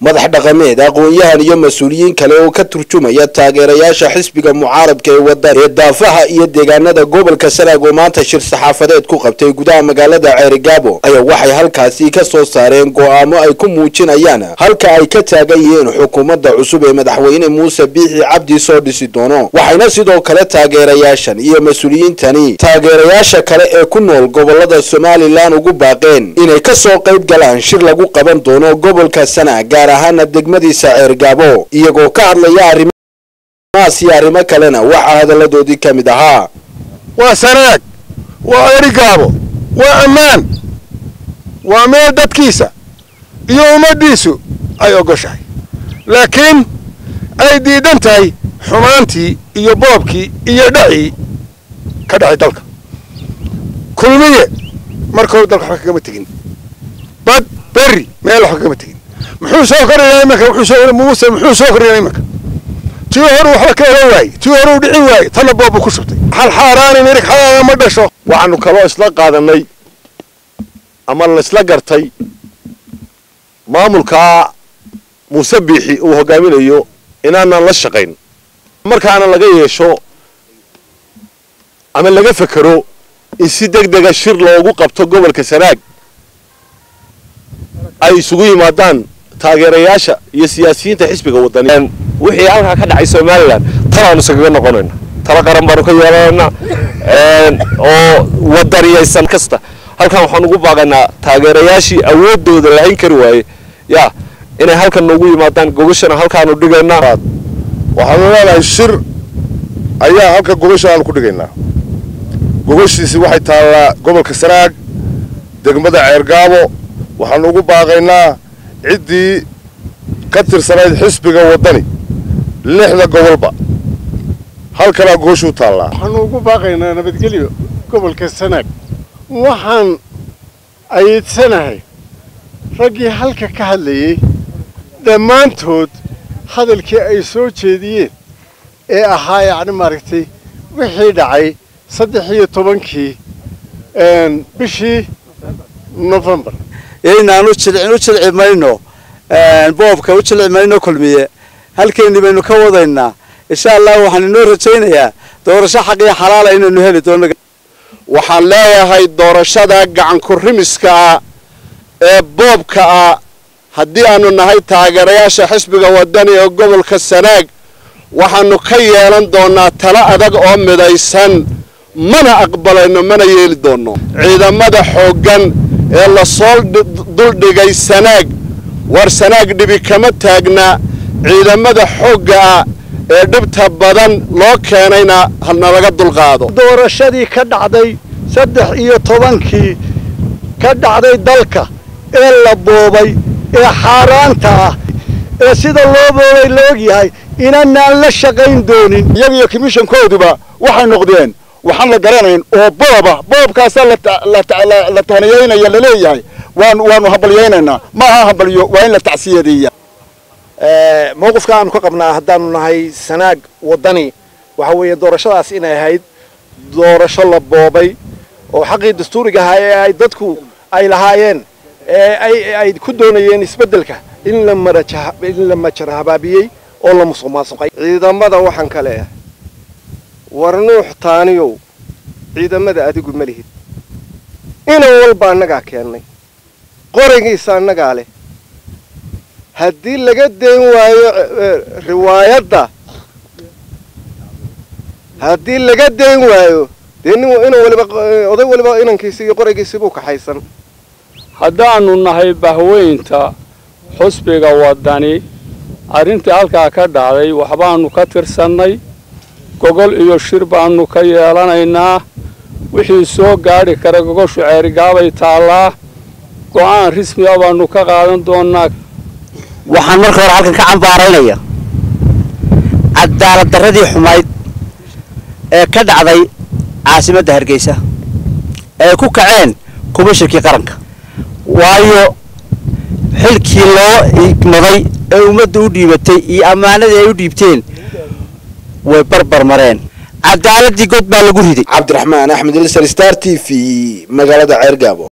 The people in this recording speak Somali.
madax dhaqameed aqoon-yahan iyo mas'uuliyiin kale oo ka turjumaya taageerayaasha xisbiga mucaaradka ee waddan ee daafaha iyo deegaanada gobolka Sanaag oo maanta shir saxaafadeed ku qabtay gudaha magaalada Ceerigaabo ayaa waxay halkaasi ka soo saareen go'aamo ay ku muujinayaan halka ay ka taagan yihiin xukuumadda cusub ee madaxweyne Muuse Biixi Cabdi soo dhisi doono waxayna sidoo kale taageerayaashan iyo mas'uuliyiintani taageerayaasha kale ee ku nool gobolada Somaliland ugu baaqeen inay ka soo qayb galaan shir lagu qaban doono gobolka Sanaag gaar ahaan degmadiisa Ceerigaabo iyagoo ka hadlaya arrimo kalena waxa hadaladoodii kamid ahaa waa Sanaag waa Ceerigaabo waa ammaan waa meel dadkiisa iyo ummadiisu ay ogoshahay laakiin ay diidan tahay xumaantii iyo boobkii iyo dhacii ka dhacay dalka kulmiye markuu dalka wax kaga tegin bad bari meel wax kaga tegin muxuu soo korayay marka Muuse muxuu soo korayay marka tii hore waxa ka waayay tii hore u dhici waayay tan boob ku shubtay hal xaaraan mirig xaaraan ma dhasho waxaanu kaloo isla qaadanay ama la isla gartay maamulka Muuse Biixi uu hogaaminayo inaanan la shaqayn markaana laga yeesho ama laga fakaro in si degdeg shir loogu qabto gobolka Sanaag ay isugu yimaadaan taageerayaasha iyo siyaasiyiinta xisbiga wadani wixii halka ka dhacay Somaliland talaanu isaga noqonayna tala qaran baan ka yeelanaa oo wadariyaysan kasta halkan waxaan ugu baaqaynaa taageerayaashii awoodooda lahayn kari waayay inay halkan ugu yimaadaan gogashana halkaan u dhigaynaa waxaan leeyahay shir ayaa halka gogashana ku dhigaynaa gogashiisi waxay taalaa gobolka Sanaag degmada Ceerigaabo waxaan ugu baaqaynaa ciddii ka tirsanayd xisbiga wadani lixda gobolba halkana gooshu taala waxaan ugu baaqaynaa nabadgelyo gobolka Sanaag waxaan ayeedsanahay ragii halka ka hadlayay dhammaantood hadalkii ay soo jeediyeen ee ahaa yacni maaragtay wixii dhacay 13 bishii November inaanu jilcimayno boobka u jilcimayno kulmiye halkeenni baynu ka wadaynaa insha Allah waxaan inoo rajaynayaa doorasho xaq iyo xalaal ah inaynu heli doono waxaan leeyahay doorashada gacan ku rimiska ee boobka haddii aanu nahay taageerayaasha xisbiga wadani ee gobolka Sanaag waxaanu ka yeelan doonaa talo adag oo midaysan mana aqbalayno mana yeeli doono ciidamada xooggan ee la soo duldhigay Sanaag war Sanaag dhibi kama taagna ciidamada xoogga ee dhibta badan loo keenayna halna laga dulqaado doorashadii ka dhacday 13 ka dhacday dalka ee la boobay ee xaaraanta ee sida loo boobay loo yahay inaan la shaqayn doonin iyaga commission-kooduba waxay noqdeen waxaan la garanayn oo boobkaas la tahniyeenaya la leeyahay waanu habalyeynayna ma aha habalyo waa in la tacsiyadeeya mowqifka aanu ka qabnaa haddaanu nahay Sanaag wadani waxa weeye doorashadaas inay ahayd doorasho la boobay oo xaqii dastuuriga ahaa ee ay dadku ay lahaayeen ay ku doonayeen isbedelka in la majara habaabiyey oo la musuqmaasuqay ciidamada waxaan ka leeyahay war nuux taaniyow ciidamada adigu ma lihid inaan walba annagaa keennay qorigiisa annagaa leh haddii laga dayn waayo riwaayadda haddii laga dayn waayo dee inuu waliba oday waliba inankiisa iyo qorigiisa buu kaxaysan haddaanu nahay bahweynta xusbiga wadani arrintii halkaa ka dhacday waxbaanu ka tirsannay gogol iyo shir baanu ka yeelanaynaa wixii soo gaari kara gogoshu Ceerigaabay taalaa go'aan rasmi ah baanu ka qaadan doonaa waxaan marka hore halkan ka cambaaraynaya cadaalad darradii xumayd ee ka dhacday caasimadda Hargeysa ee ku kaceen komishinkii qaranka waayo xilkii loo igmaday ee ummadda u dhiibatay iyo amaanadii ay u dhiibteen way barbar mareen cadaaladii god baa lagu riday Cabdiraxmaan Axmed Star TV magaalada Ceerigaabo.